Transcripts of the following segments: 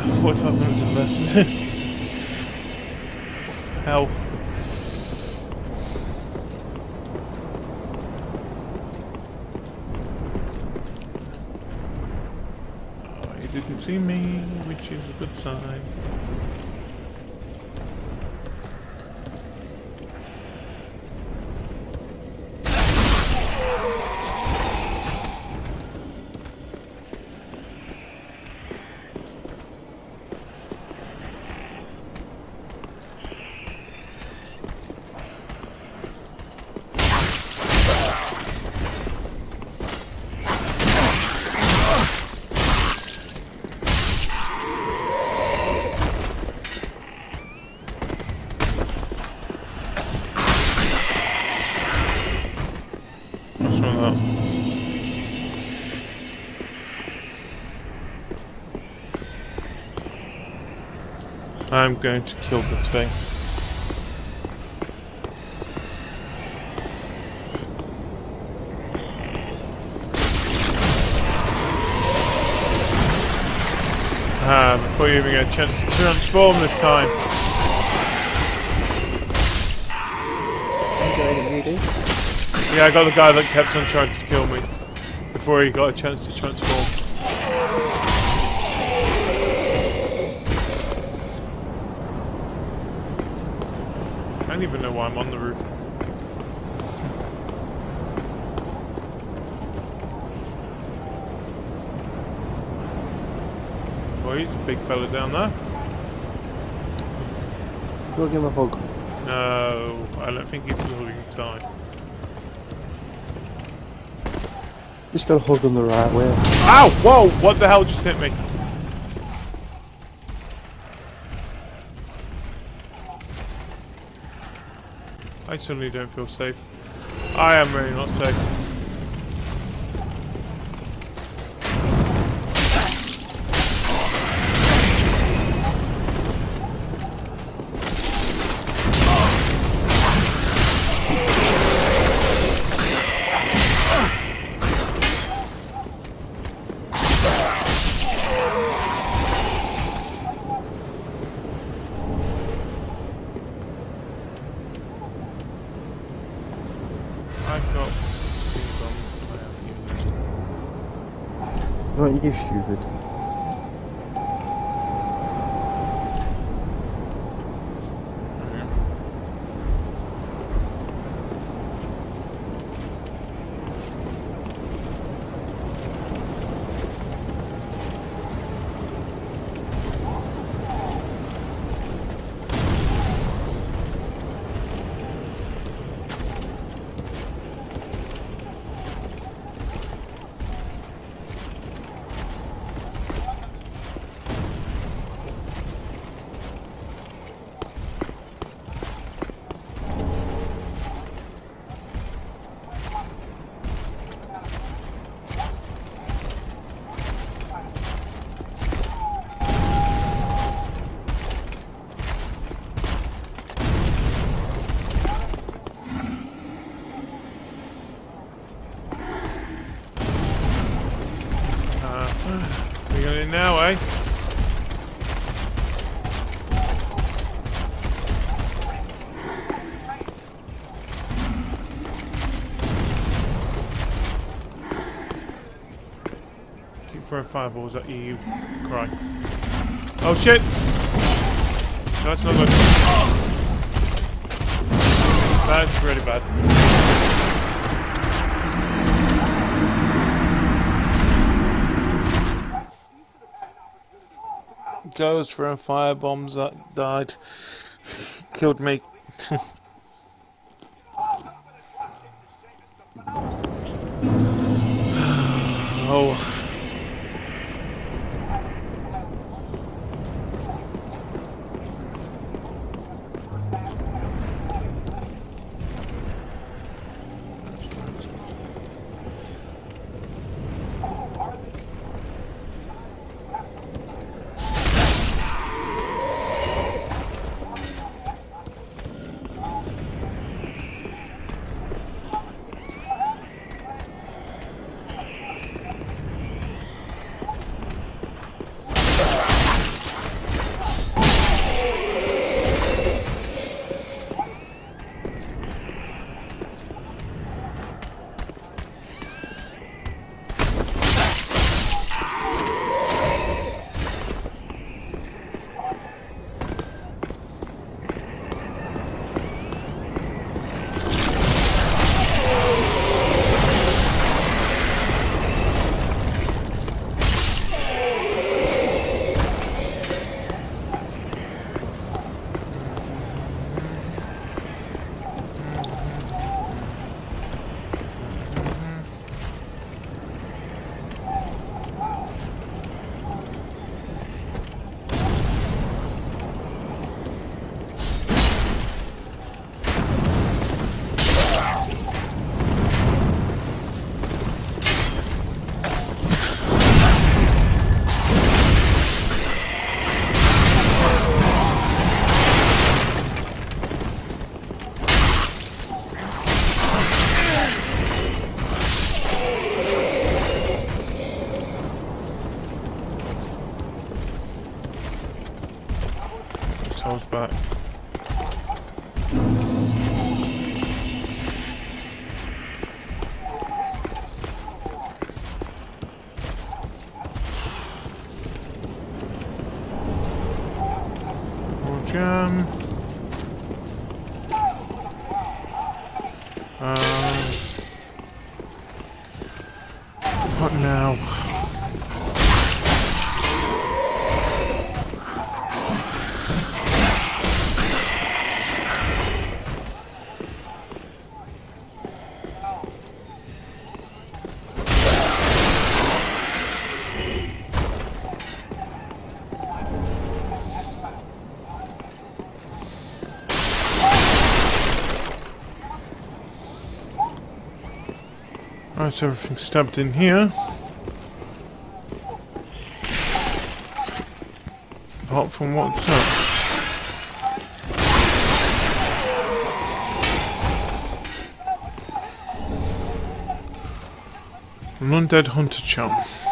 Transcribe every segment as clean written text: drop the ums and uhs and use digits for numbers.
45 minutes invested. Hell. Oh, he didn't see me, which is a good sign. What's wrong with that? I'm going to kill this thing. Before you even get a chance to transform this time. You do? Yeah, I got the guy that kept on trying to kill me before he got a chance to transform. I don't even know why I'm on the roof. Boy, he's a big fella down there. Go give him a hug. No, I don't think he's holding tight. Just gotta hug him the right way. Ow! Whoa! What the hell just hit me? I suddenly don't feel safe. I am really not safe. I've got two bombs that I haven't used. Aren't you stupid? We're going in now, eh? Keep throwing fireballs at you, you cry. Oh shit! That's not good. That's really bad. Goes throwing fire bombs that died. Killed me. Oh. souls back. More jam. What now? Right, so everything's stabbed in here. Apart from what's up. An undead hunter chum.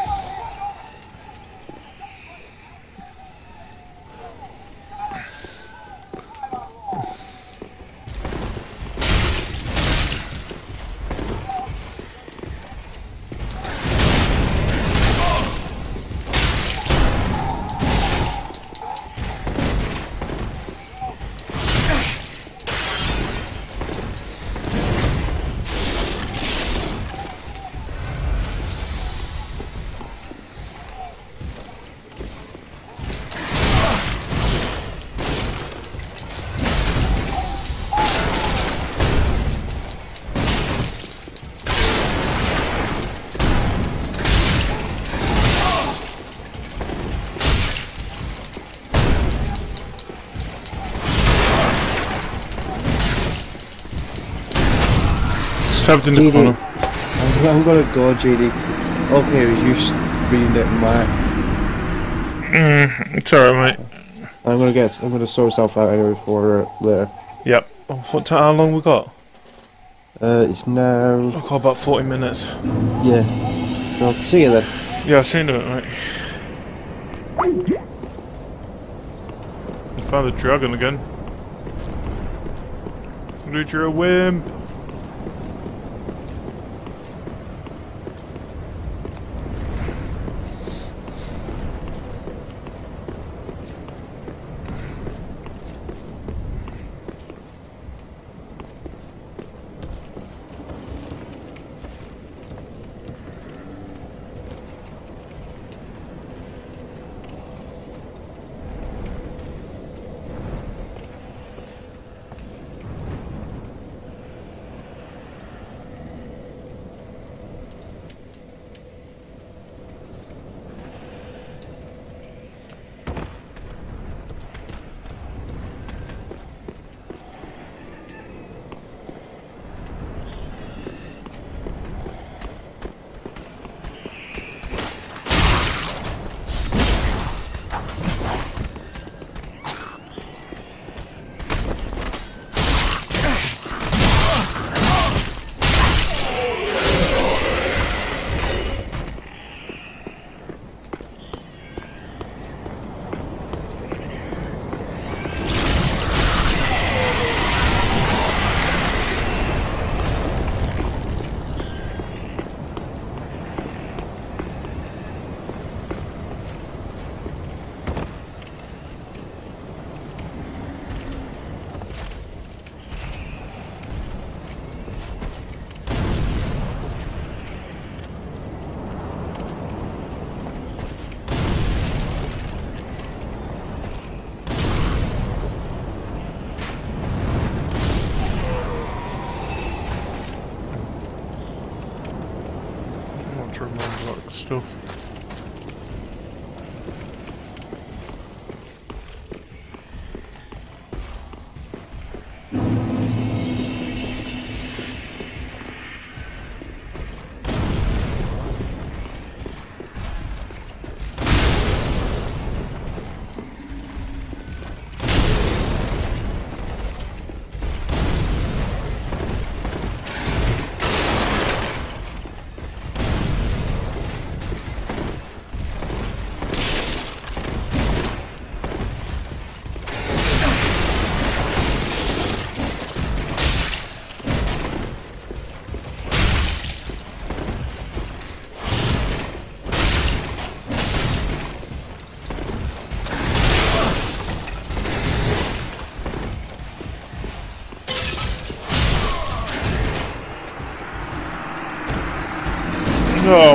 Stabbed in the corner. I'm gonna go, JD. Okay, it was you reading it, Mike. It's alright, mate. I'm gonna sort stuff out anyway for later. Yep. How long we got? It's now. I've got about 40 minutes. Yeah. Well, see you then. Yeah, I'll see you in a bit, mate. I found the dragon again. Dude, you're a wimp. To remember that stuff.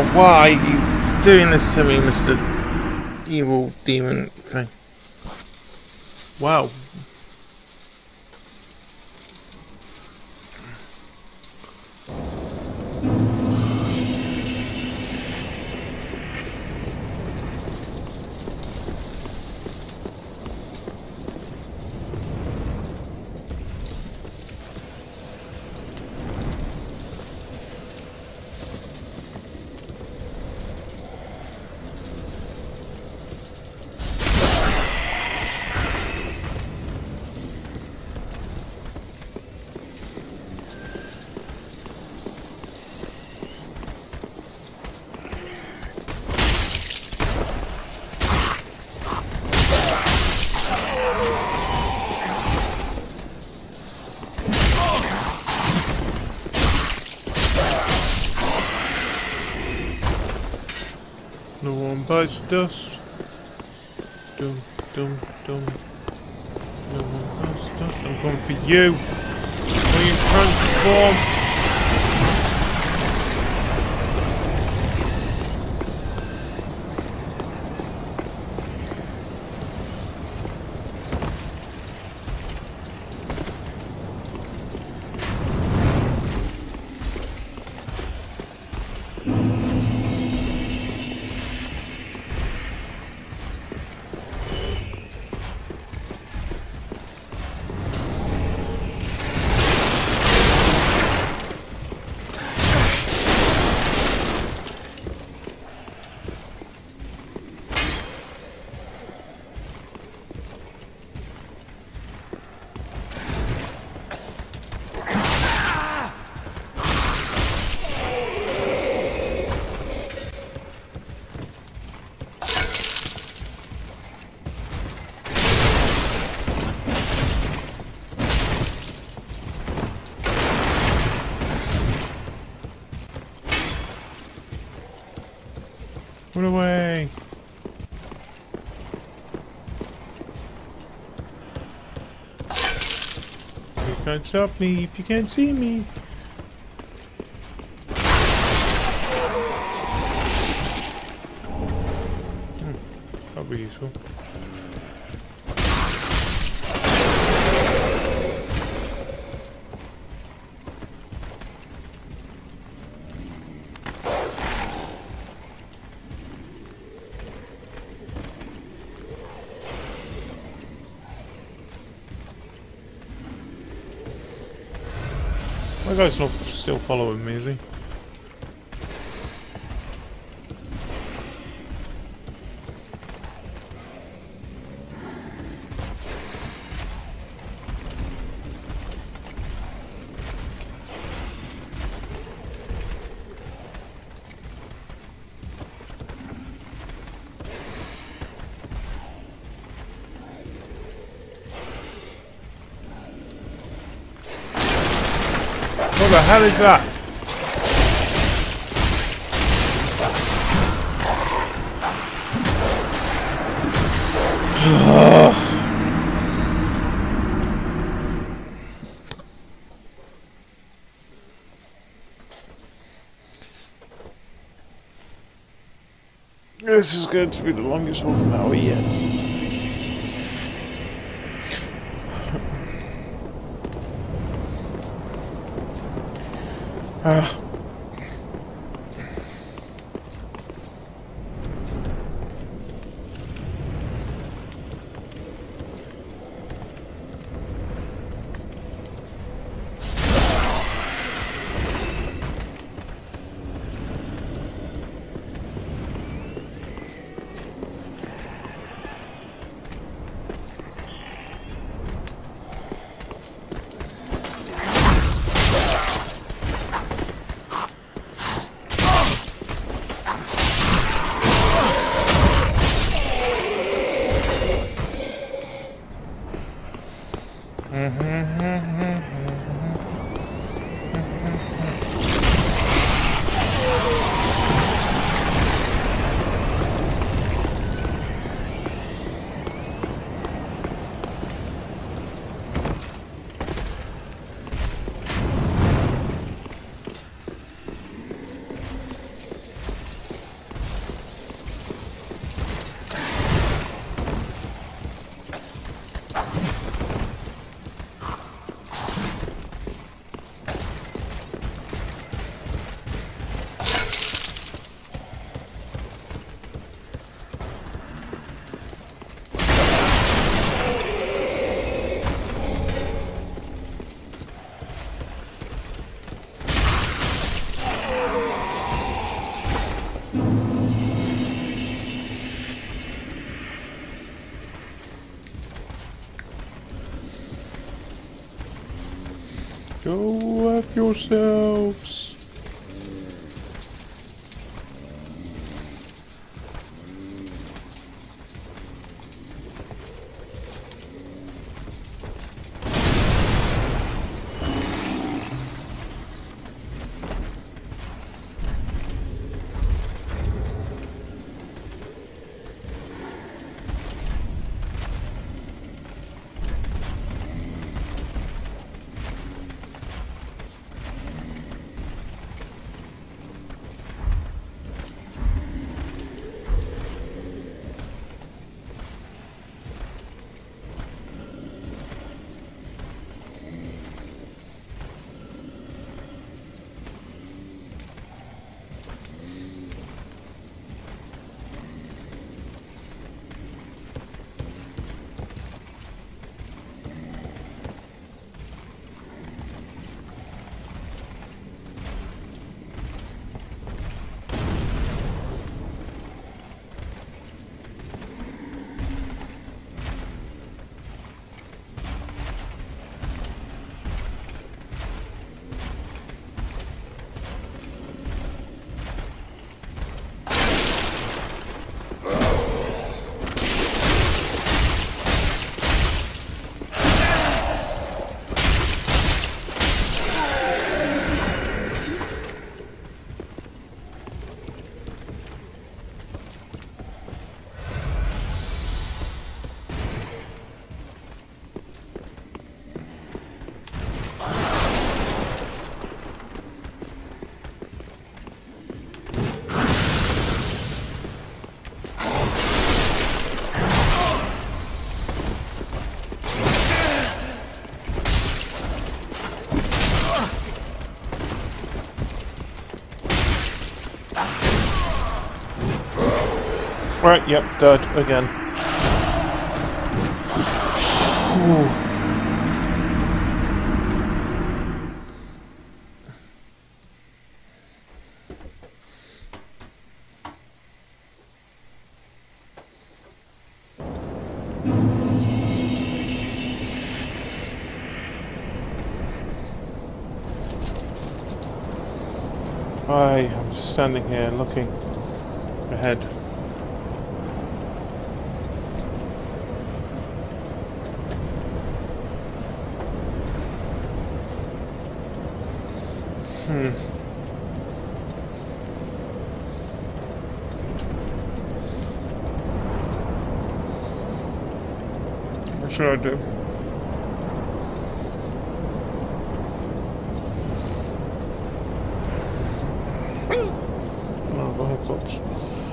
Why are you doing this to me, Mr. Evil Demon thing? Wow. No one bites dust. Dum dum dum. No one bites dust. I'm coming for you. Will you transform? Run away! You can't stop me if you can't see me. That'll be useful. My guy's not still following me, is he? What the hell is that? This is going to be the longest half an hour yet. Go F yourselves. Right, yep, dead again. I'm just standing here looking ahead. What should I do? Oh, the hiccups.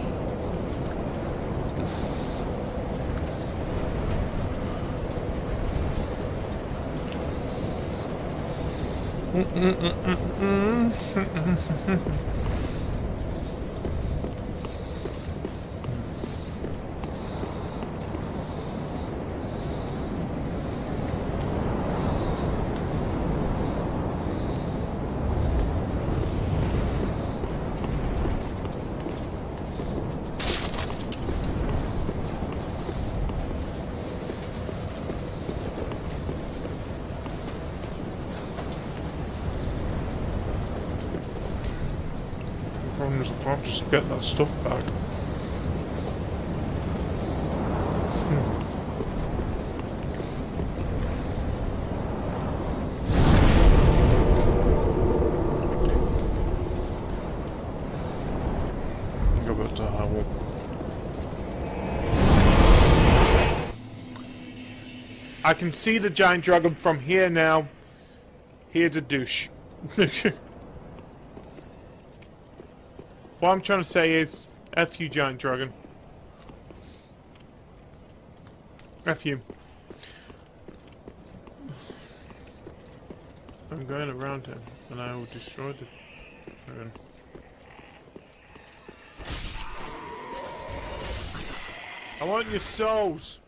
I'll just get that stuff back. Go back to Howell. I can see the giant dragon from here now. Here's a douche. What I'm trying to say is, F you, giant dragon. F you. I'm going around him, and I will destroy the dragon. I want your souls!